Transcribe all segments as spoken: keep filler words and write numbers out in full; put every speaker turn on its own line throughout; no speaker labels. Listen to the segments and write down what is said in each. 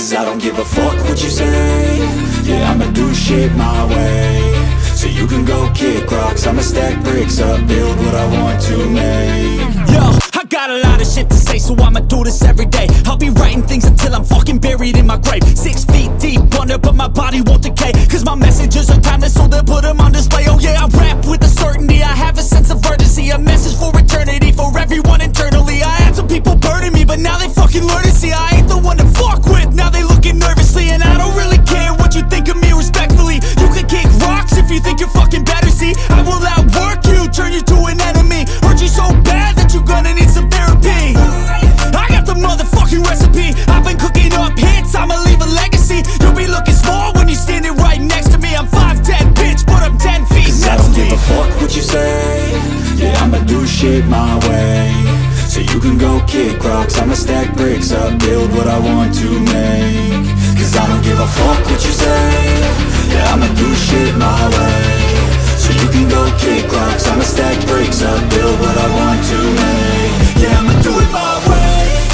Cause I don't give a fuck what you say. Yeah, I'ma do shit my way. So you can go kick rocks, I'ma stack bricks up, build what I want to make.
Yo, I got a lot of shit to say, so I'ma do this every day. I'll be writing things until I'm fucking buried in my grave. Six feet deep under, but my body won't decay. Cause my messages are timeless, so they'll put them on display. Oh yeah, I rap with a certainty, I have a sense of urgency. A message for eternity, for everyone internally. I had some people burning me, but now they fucking learn to see I ain't the one to fuck with, now they looking nervously. And I don't really care what you think of me, respectfully. You can kick rocks if you think you're fucking better, see. I will outwork you, turn you to an enemy. Hurt you so bad that you're gonna need some therapy. I got the motherfucking recipe, I've been cooking up hits, I'ma leave a legacy. You'll be looking small when you're standing right next to me. I'm five ten, bitch, but I'm ten feet.
Cause I don't give a fuck what you say. Yeah, I'ma do shit my way. So you can go kick rocks, I'ma stack bricks up, build what I want to make. Cause I don't give a fuck what you say. Yeah, I'ma do shit my way. So you can go kick rocks, I'ma stack bricks up, build what I want to make. Yeah, I'ma do it my way.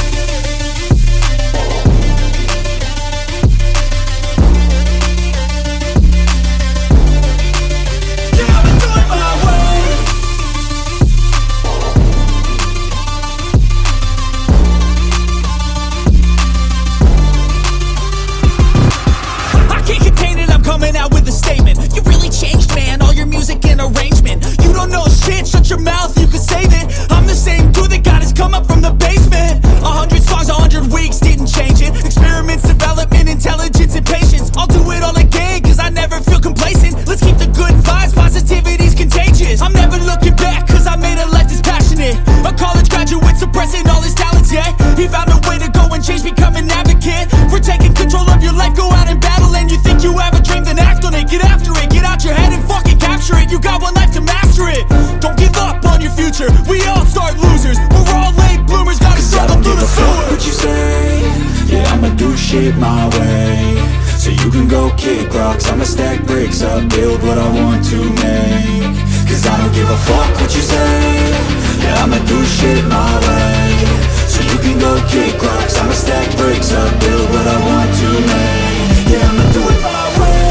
Shut your mouth, you can save it. I'm the same dude that got his come up from the basement. A hundred songs, a hundred weeks, didn't change it. Experiments, development, intelligence, and patience. I'll do it all again, cause I never feel complacent. Let's keep the good vibes, positivity's contagious. I'm never looking back, cause I made a life that's passionate. A college graduate suppressing all his talents, yeah. He found a way to go and change, become an advocate for taking control of your life, go out and battle. And you think you have a dream, then act on it. Get after it, get out your head and fucking capture it. You got one life to master it. Don't give up on your future, we all start losers. We're all late bloomers, gotta struggle through the sewer.
I don't give a fuck what you say. Yeah, I'ma do shit my way. So you can go kick rocks, I'ma stack bricks up, build what I want to make. Cause I don't give a fuck what you say. Yeah, I'ma do shit my way. So you can go kick rocks, I'ma stack bricks up, build what I want to make. Yeah, I'ma do it my way.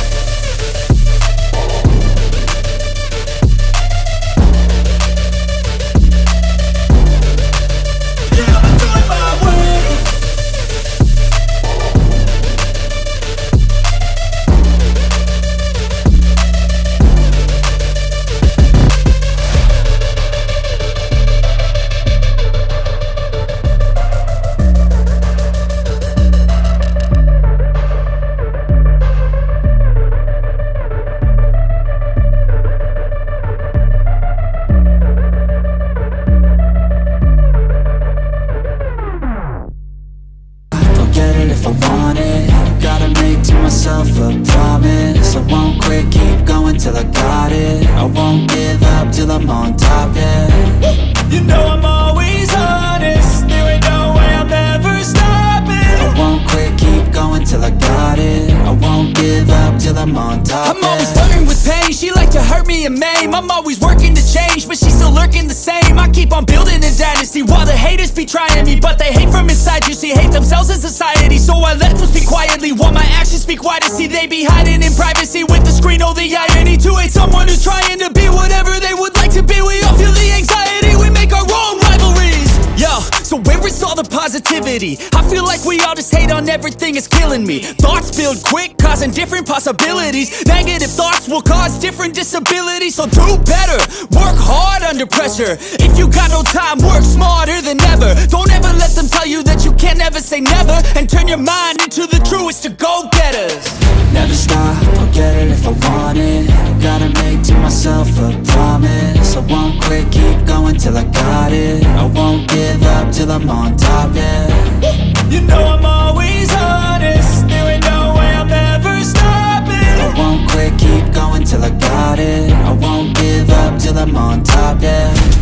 If I want it, gotta make to myself a promise. I won't quit, keep going till I got it. I won't give up till I'm on top, yeah.
You know I'm always honest, there ain't no way I'm ever stopping.
I won't quit, keep going till I got it. I won't give up till I'm on top,
I'm
yeah.
always flirting with pain, she like to hurt me and maim. I'm always working to change, but she's still lurking the same. I keep on building a dynasty while the haters be trying me. But they hate from inside, you see, hate themselves in society. So I let them speak quietly while my actions speak wider. See, they be hiding in privacy with the screen. Oh, the irony to hate someone who's trying to be whatever they would like to be. We all feel the anxiety, we make our own rivalries. Yo, so where is all the positivity? I feel like we all just hate on everything, it's killing me. Thoughts build quick, causing different possibilities. Negative thoughts will cause different disabilities. So do better, work hard under pressure. If you got no time, work smarter than ever. Don't ever let them tell you that you can't never say never. And turn your mind into the truest of go-getters.
Never stop, I'll get it if I want it. Gotta make to myself a promise. I won't quit, keep going till I got it. I won't give up till I'm on top, yeah.
You know I'm always honest, there ain't no way I'm ever stopping.
I won't quit, keep going till I got it. I won't give up till I'm on top, yeah.